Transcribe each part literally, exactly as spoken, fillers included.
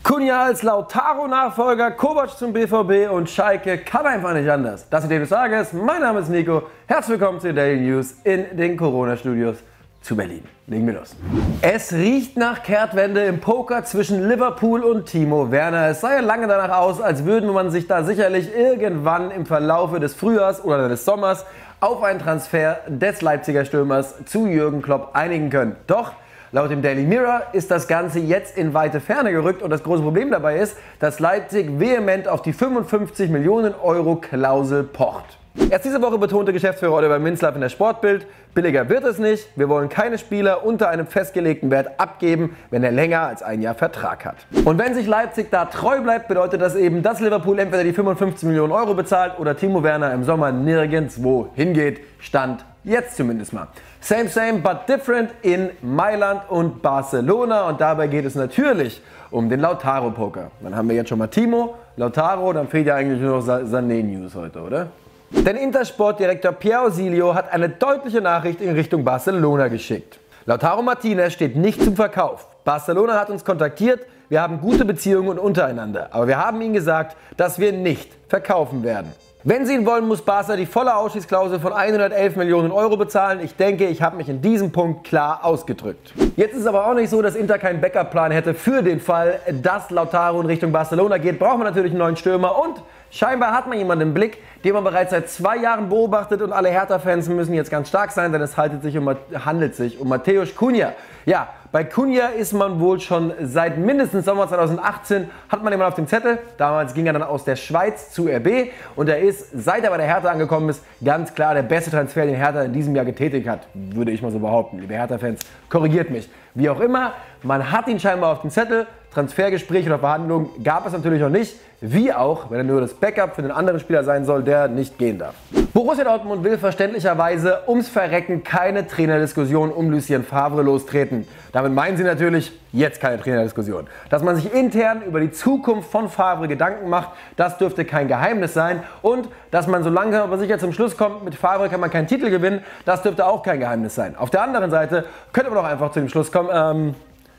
Cunha als Lautaro-Nachfolger, Kovac zum B V B und Schalke kann einfach nicht anders. Das ist die Themen des Tages. Mein Name ist Nico. Herzlich willkommen zu den Daily News in den Corona-Studios zu Berlin. Legen wir los. Es riecht nach Kehrtwende im Poker zwischen Liverpool und Timo Werner. Es sah ja lange danach aus, als würde man sich da sicherlich irgendwann im Verlaufe des Frühjahrs oder des Sommers auf einen Transfer des Leipziger Stürmers zu Jürgen Klopp einigen können. Doch laut dem Daily Mirror ist das Ganze jetzt in weite Ferne gerückt und das große Problem dabei ist, dass Leipzig vehement auf die fünfundfünfzig Millionen Euro Klausel pocht. Erst diese Woche betonte Geschäftsführer Oliver Minzlaff in der Sportbild, billiger wird es nicht, wir wollen keine Spieler unter einem festgelegten Wert abgeben, wenn er länger als ein Jahr Vertrag hat. Und wenn sich Leipzig da treu bleibt, bedeutet das eben, dass Liverpool entweder die fünfundfünfzig Millionen Euro bezahlt oder Timo Werner im Sommer nirgendwo hingeht. Stand jetzt zumindest mal. Same, same, but different in Mailand und Barcelona und dabei geht es natürlich um den Lautaro-Poker. Dann haben wir jetzt schon mal Timo, Lautaro, dann fehlt ja eigentlich nur noch Sané-News heute, oder? Denn Intersport-Direktor Pier Ausilio hat eine deutliche Nachricht in Richtung Barcelona geschickt. Lautaro Martinez steht nicht zum Verkauf. Barcelona hat uns kontaktiert, wir haben gute Beziehungen untereinander, aber wir haben ihnen gesagt, dass wir nicht verkaufen werden. Wenn sie ihn wollen, muss Barca die volle Ausstiegsklausel von hundertelf Millionen Euro bezahlen. Ich denke, ich habe mich in diesem Punkt klar ausgedrückt. Jetzt ist es aber auch nicht so, dass Inter keinen Backup-Plan hätte für den Fall, dass Lautaro in Richtung Barcelona geht. Braucht man natürlich einen neuen Stürmer und scheinbar hat man jemanden im Blick, den man bereits seit zwei Jahren beobachtet und alle Hertha-Fans müssen jetzt ganz stark sein, denn es handelt sich um, handelt sich um Mateusz Cunha. Ja, bei Cunha ist man wohl schon seit mindestens Sommer zweitausendachtzehn, hat man jemanden auf dem Zettel. Damals ging er dann aus der Schweiz zu R B und er ist, seit er bei der Hertha angekommen ist, ganz klar der beste Transfer, den Hertha in diesem Jahr getätigt hat, würde ich mal so behaupten. Liebe Hertha-Fans, korrigiert mich. Wie auch immer, man hat ihn scheinbar auf dem Zettel. Transfergespräche oder Verhandlungen gab es natürlich noch nicht. Wie auch, wenn er nur das Backup für den anderen Spieler sein soll, der nicht gehen darf. Borussia Dortmund will verständlicherweise ums Verrecken keine Trainerdiskussion um Lucien Favre lostreten. Damit meinen sie natürlich jetzt keine Trainerdiskussion. Dass man sich intern über die Zukunft von Favre Gedanken macht, das dürfte kein Geheimnis sein. Und dass man so langsam aber sicher zum Schluss kommt, mit Favre kann man keinen Titel gewinnen, das dürfte auch kein Geheimnis sein. Auf der anderen Seite könnte man doch einfach zu dem Schluss kommen, ähm,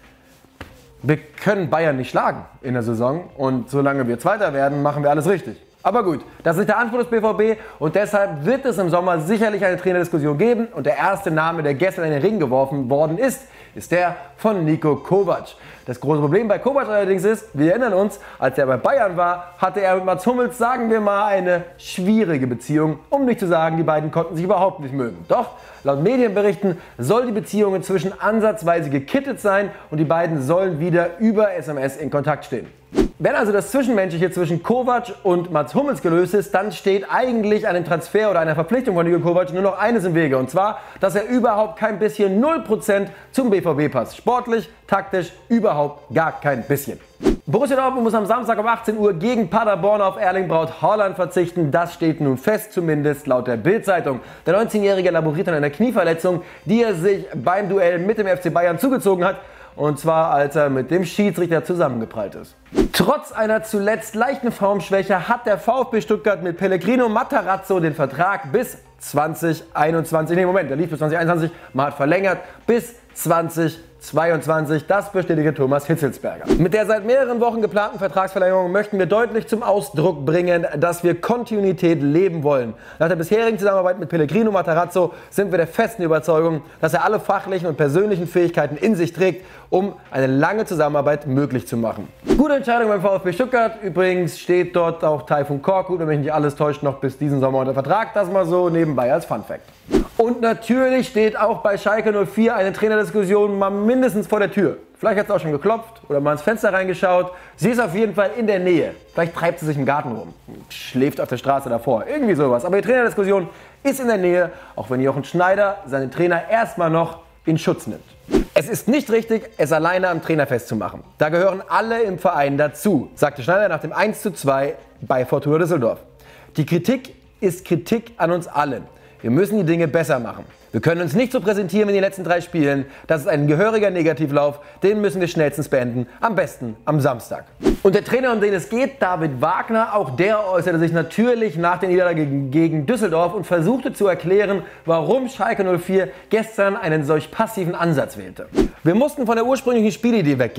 wir können Bayern nicht schlagen in der Saison und solange wir Zweiter werden, machen wir alles richtig. Aber gut, das ist nicht der Anspruch des B V B und deshalb wird es im Sommer sicherlich eine Trainerdiskussion geben und der erste Name, der gestern in den Ring geworfen worden ist, ist der von Niko Kovac. Das große Problem bei Kovac allerdings ist, wir erinnern uns, als er bei Bayern war, hatte er mit Mats Hummels, sagen wir mal, eine schwierige Beziehung, um nicht zu sagen, die beiden konnten sich überhaupt nicht mögen. Doch laut Medienberichten soll die Beziehung inzwischen ansatzweise gekittet sein und die beiden sollen wieder über S M S in Kontakt stehen. Wenn also das Zwischenmenschliche zwischen Kovac und Mats Hummels gelöst ist, dann steht eigentlich einem Transfer oder einer Verpflichtung von Niko Kovac nur noch eines im Wege. Und zwar, dass er überhaupt kein bisschen null Prozent zum B V B passt. Sportlich, taktisch, überhaupt gar kein bisschen. Borussia Dortmund muss am Samstag um achtzehn Uhr gegen Paderborn auf Erling Braut Haaland verzichten. Das steht nun fest, zumindest laut der Bild-Zeitung. Der neunzehnjährige laboriert an einer Knieverletzung, die er sich beim Duell mit dem F C Bayern zugezogen hat. Und zwar, als er mit dem Schiedsrichter zusammengeprallt ist. Trotz einer zuletzt leichten Formschwäche hat der VfB Stuttgart mit Pellegrino Matarazzo den Vertrag bis zweitausendeinundzwanzig, nee Moment, der lief bis zweitausendeinundzwanzig, man hat verlängert bis zweitausendzweiundzwanzig, das bestätigte Thomas Hitzelsberger. Mit der seit mehreren Wochen geplanten Vertragsverlängerung möchten wir deutlich zum Ausdruck bringen, dass wir Kontinuität leben wollen. Nach der bisherigen Zusammenarbeit mit Pellegrino Matarazzo sind wir der festen Überzeugung, dass er alle fachlichen und persönlichen Fähigkeiten in sich trägt, um eine lange Zusammenarbeit möglich zu machen. Gute Entscheidung beim VfB Stuttgart. Übrigens steht dort auch Taifun Korkut, wenn mich nicht alles täuscht, noch bis diesen Sommer unter Vertrag. Das mal so nebenbei als Funfact. Und natürlich steht auch bei Schalke null vier eine Trainerdiskussion mal mindestens vor der Tür. Vielleicht hat es auch schon geklopft oder mal ins Fenster reingeschaut. Sie ist auf jeden Fall in der Nähe. Vielleicht treibt sie sich im Garten rum, schläft auf der Straße davor, irgendwie sowas. Aber die Trainerdiskussion ist in der Nähe, auch wenn Jochen Schneider seinen Trainer erstmal noch in Schutz nimmt. Es ist nicht richtig, es alleine am Trainer festzumachen. Da gehören alle im Verein dazu, sagte Schneider nach dem eins zu zwei bei Fortuna Düsseldorf. Die Kritik ist Kritik an uns allen. Wir müssen die Dinge besser machen. Wir können uns nicht so präsentieren wie in den letzten drei Spielen. Das ist ein gehöriger Negativlauf, den müssen wir schnellstens beenden. Am besten am Samstag. Und der Trainer, um den es geht, David Wagner, auch der äußerte sich natürlich nach der Niederlage gegen Düsseldorf und versuchte zu erklären, warum Schalke null vier gestern einen solch passiven Ansatz wählte. Wir mussten von der ursprünglichen Spielidee weggehen.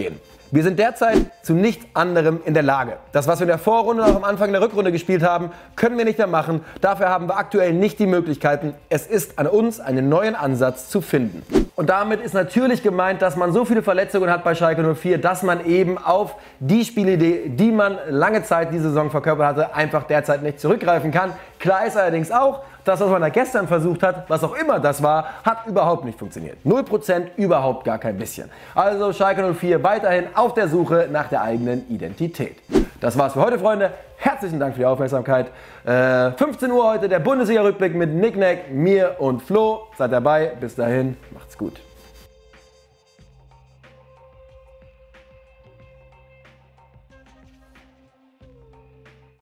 Wir sind derzeit zu nichts anderem in der Lage. Das, was wir in der Vorrunde und auch am Anfang der Rückrunde gespielt haben, können wir nicht mehr machen. Dafür haben wir aktuell nicht die Möglichkeiten. Es ist an uns, einen neuen Ansatz zu finden. Und damit ist natürlich gemeint, dass man so viele Verletzungen hat bei Schalke null vier, dass man eben auf die Spielidee, die man lange Zeit diese Saison verkörpert hatte, einfach derzeit nicht zurückgreifen kann. Klar ist allerdings auch, das, was man da gestern versucht hat, was auch immer das war, hat überhaupt nicht funktioniert. null Prozent, überhaupt gar kein bisschen. Also Schalke null vier weiterhin auf der Suche nach der eigenen Identität. Das war's für heute, Freunde. Herzlichen Dank für die Aufmerksamkeit. Äh, fünfzehn Uhr heute der Bundesliga-Rückblick mit Nick Nack, mir und Flo. Seid dabei. Bis dahin, macht's gut.